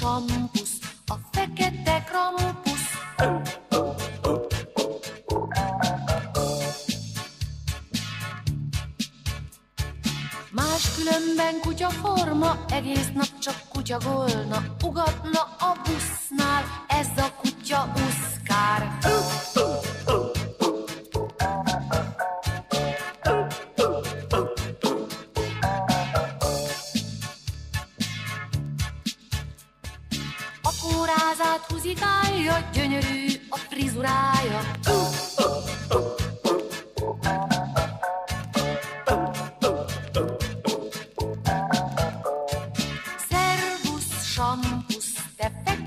sampusz, a fekete Krampusz. Máskülönben kutyaforma, egész nap csak kutyagolna, ugatna a busznál, ez a kutya uszkár. A kórázát húzikálja, gyönyörű a frizurája. Szervusz, sampusz, te